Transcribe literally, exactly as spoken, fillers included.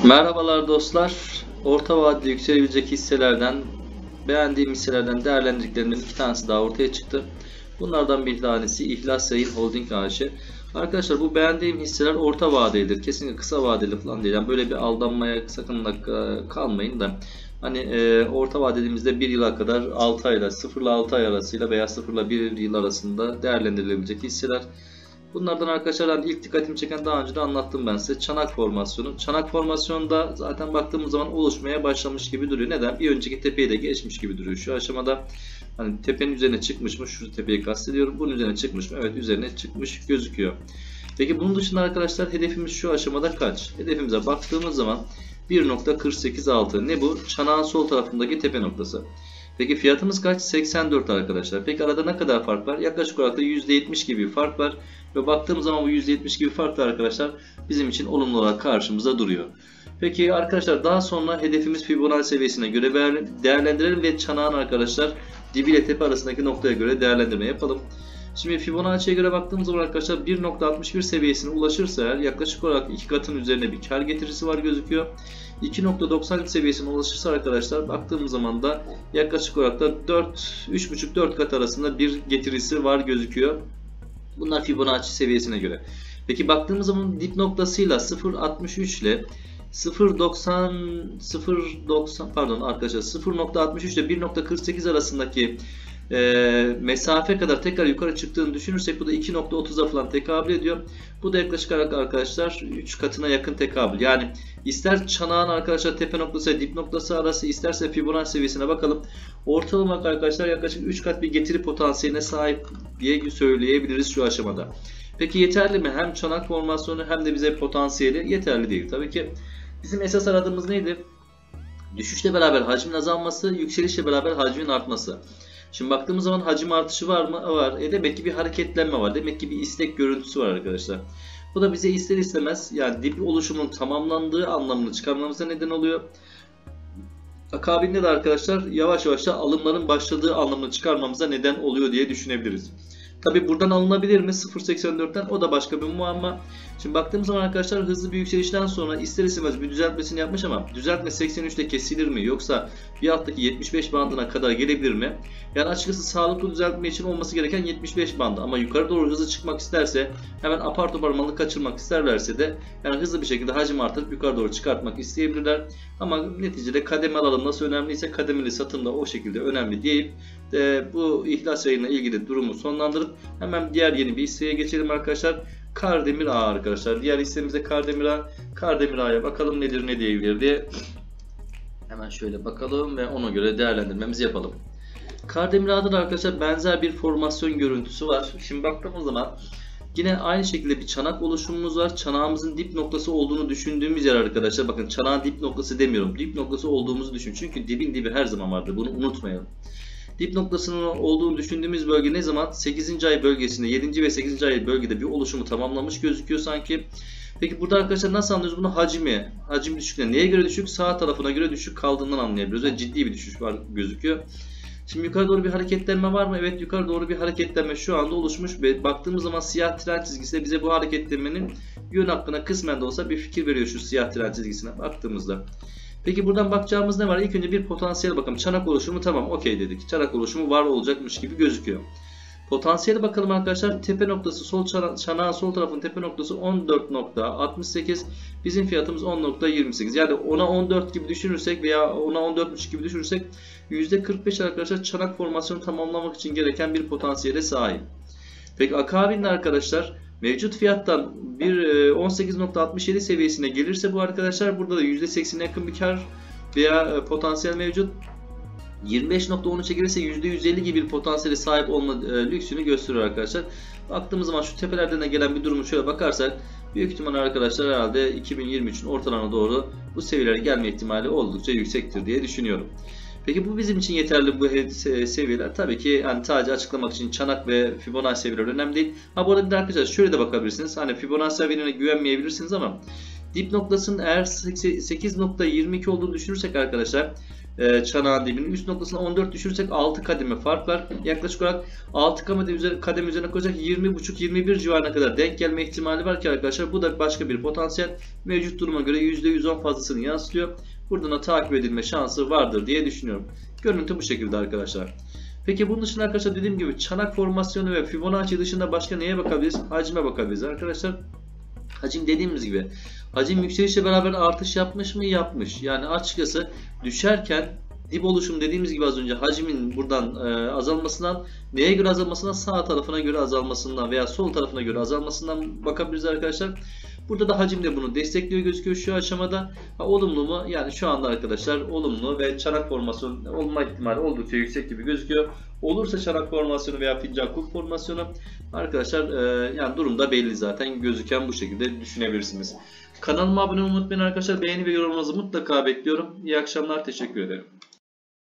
Merhabalar dostlar. Orta vadede yükselebilecek hisselerden, beğendiğim hisselerden değerlendirdiklerimden iki tanesi daha ortaya çıktı. Bunlardan bir tanesi İhlas Yayın Holding A Ş. Arkadaşlar bu beğendiğim hisseler orta vadelidir. Kesinlikle kısa vadeli falan değil. Yani böyle bir aldanmaya sakın kalmayın da. Hani e, orta vademizde bir yıla kadar altı ayla sıfır ile altı ay arasıyla veya sıfır ile bir yıl arasında değerlendirilebilecek hisseler. Bunlardan arkadaşlar hani ilk dikkatimi çeken daha önce de anlattım ben size. Çanak formasyonu. Çanak formasyonda zaten baktığımız zaman oluşmaya başlamış gibi duruyor. Neden? Bir önceki tepeyi de geçmiş gibi duruyor. Şu aşamada hani tepenin üzerine çıkmış mı? Şu tepeyi kastediyorum. Bunun üzerine çıkmış mı? Evet, üzerine çıkmış gözüküyor. Peki bunun dışında arkadaşlar hedefimiz şu aşamada kaç? Hedefimize baktığımız zaman bir nokta kırk sekiz altı. Ne bu? Çanağın sol tarafındaki tepe noktası. Peki fiyatımız kaç? seksen dört arkadaşlar. Peki arada ne kadar fark var? Yaklaşık olarak da yüzde yetmiş gibi bir fark var. Ve baktığımız zaman bu yüzde yetmiş gibi farklı arkadaşlar bizim için olumlu olarak karşımıza duruyor. Peki arkadaşlar daha sonra hedefimiz Fibonacci seviyesine göre değerlendirelim ve çanağın arkadaşlar dibi ile tepe arasındaki noktaya göre değerlendirme yapalım. Şimdi Fibonacci'ye göre baktığımız zaman arkadaşlar bir nokta altmış bir seviyesine ulaşırsa eğer yaklaşık olarak iki katın üzerine bir kar getirisi var gözüküyor. iki nokta doksan seviyesine ulaşırsa arkadaşlar baktığımız zaman da yaklaşık olarak da dört üç buçuk dört kat arasında bir getirisi var gözüküyor. Bunlar Fibonacci seviyesine göre. Peki baktığımız zaman dip noktasıyla sıfır nokta altmış üç ile sıfır nokta doksan sıfır nokta doksan pardon arkadaşlar sıfır nokta altmış üç ile bir nokta kırk sekiz arasındaki e, mesafe kadar tekrar yukarı çıktığını düşünürsek bu da iki nokta otuza falan tekabül ediyor. Bu da yaklaşık olarak arkadaşlar üç katına yakın tekabül. Yani ister çanağın arkadaşlar tepe noktası ile dip noktası arası, isterse Fibonacci seviyesine bakalım. Ortalama arkadaşlar yaklaşık üç kat bir getiri potansiyeline sahip diye söyleyebiliriz şu aşamada. Peki yeterli mi? Hem çanak formasyonu hem de bize potansiyeli yeterli değil. Tabii ki bizim esas aradığımız neydi? Düşüşle beraber hacmin azalması, yükselişle beraber hacmin artması. Şimdi baktığımız zaman hacim artışı var mı? Var. E demek ki bir hareketlenme var. Demek ki bir istek görüntüsü var arkadaşlar. Bu da bize ister istemez yani dip oluşumun tamamlandığı anlamını çıkarmamıza neden oluyor. Akabinde de arkadaşlar yavaş yavaş da alımların başladığı anlamını çıkarmamıza neden oluyor diye düşünebiliriz. Tabi buradan alınabilir mi? sıfır nokta seksen dörtten o da başka bir muamma. Şimdi baktığımız zaman arkadaşlar hızlı bir yükselişten sonra ister istemez bir düzeltmesini yapmış ama düzeltme seksen üçte kesilir mi? Yoksa bir alttaki yetmiş beş bandına kadar gelebilir mi? Yani açıkçası sağlıklı düzeltme için olması gereken yetmiş beş bandı. Ama yukarı doğru hızlı çıkmak isterse hemen apar topar malı kaçırmak isterlerse de yani hızlı bir şekilde hacim artırıp yukarı doğru çıkartmak isteyebilirler. Ama neticede kademe alalım nasıl önemliyse kademeli satım da o şekilde önemli deyip de bu ihlas yayınla ilgili durumu sonlandırıp hemen diğer yeni bir hisseye geçelim arkadaşlar. Kardemir Ağ arkadaşlar. Diğer hissemize Kardemir Ağ. Kardemir Ağa'ya bakalım nedir ne değildir diye. Hemen şöyle bakalım ve ona göre değerlendirmemizi yapalım. Kardemir Ağa'da da arkadaşlar benzer bir formasyon görüntüsü var. Şimdi baktığımız zaman yine aynı şekilde bir çanak oluşumumuz var. Çanağımızın dip noktası olduğunu düşündüğümüz yer arkadaşlar. Bakın çanağın dip noktası demiyorum. Dip noktası olduğumuzu düşün. Çünkü dibin dibi her zaman vardır. Bunu unutmayalım. Dip noktasının olduğunu düşündüğümüz bölge ne zaman? sekizinci ay bölgesinde, yedinci ve sekizinci ay bölgede bir oluşumu tamamlamış gözüküyor sanki. Peki burada arkadaşlar nasıl anlıyoruz bunu? Hacmi. Hacim düşüklüğüne neye göre düşük? Sağ tarafına göre düşük kaldığından anlayabiliyoruz. Ve ciddi bir düşüş var gözüküyor. Şimdi yukarı doğru bir hareketlenme var mı? Evet, yukarı doğru bir hareketlenme şu anda oluşmuş ve baktığımız zaman siyah trend çizgisi de bize bu hareketlenmenin yön hakkında kısmen de olsa bir fikir veriyor şu siyah trend çizgisine baktığımızda. Peki buradan bakacağımız ne var? İlk önce bir potansiyel bakalım. Çanak oluşumu tamam okey dedik. Çanak oluşumu var olacakmış gibi gözüküyor. Potansiyele bakalım arkadaşlar. Tepe noktası sol çana çanağın sol tarafın tepe noktası on dört nokta altmış sekiz. Bizim fiyatımız on nokta yirmi sekiz. Yani ona on dört gibi düşünürsek veya ona on dört buçuk gibi düşünürsek yüzde kırk beş arkadaşlar çanak formasyonu tamamlamak için gereken bir potansiyele sahip. Peki akabinde arkadaşlar mevcut fiyattan bir on sekiz nokta altmış yedi seviyesine gelirse bu arkadaşlar burada da yüzde seksene yakın bir kar veya potansiyel mevcut. yirmi beş nokta on üçe gelirse yüzde yüz elli gibi bir potansiyele sahip olma lüksünü gösteriyor arkadaşlar. Baktığımız zaman şu tepelerden de gelen bir durumu şöyle bakarsak büyük ihtimalle arkadaşlar herhalde iki bin yirmi üçün ortalarına doğru bu seviyelere gelme ihtimali oldukça yüksektir diye düşünüyorum. Peki bu bizim için yeterli bu seviyeler? Tabii ki yani sadece açıklamak için çanak ve Fibonacci seviyeleri önemli değil. Ha bu arada bir de arkadaşlar şöyle de bakabilirsiniz. Hani Fibonacci seviyelerine güvenmeyebilirsiniz ama dip noktasının eğer sekiz nokta yirmi iki olduğunu düşünürsek arkadaşlar e, çanağın dibinin üst noktasına on dört düşürsek altı kademe fark var. Yaklaşık olarak altı kademe üzerine, kademe üzerine koyacak yirmi buçuk yirmi bir civarına kadar denk gelme ihtimali var ki arkadaşlar, bu da başka bir potansiyel. Mevcut duruma göre yüzde yüz on fazlasını yansıtıyor. Buradan da takip edilme şansı vardır diye düşünüyorum. Görüntü bu şekilde arkadaşlar. Peki bunun dışında arkadaşlar dediğim gibi çanak formasyonu ve Fibonacci dışında başka neye bakabiliriz? Hacime bakabiliriz arkadaşlar. Hacim dediğimiz gibi hacim yükselişle beraber artış yapmış mı? Yapmış. Yani açıkçası düşerken dip oluşum dediğimiz gibi az önce hacmin buradan e, azalmasından, neye göre azalmasından, sağ tarafına göre azalmasından veya sol tarafına göre azalmasından bakabiliriz arkadaşlar. Burada da hacim de bunu destekliyor gözüküyor şu aşamada. Ha, olumlu mu? Yani şu anda arkadaşlar olumlu ve çanak formasyonu olma ihtimali oldukça yüksek gibi gözüküyor. Olursa çanak formasyonu veya fincan kulp formasyonu arkadaşlar e, yani durum da belli zaten, gözüken bu şekilde düşünebilirsiniz. Kanalıma abone olmayı unutmayın arkadaşlar. Beğeni ve yorumlarınızı mutlaka bekliyorum. İyi akşamlar. Teşekkür ederim.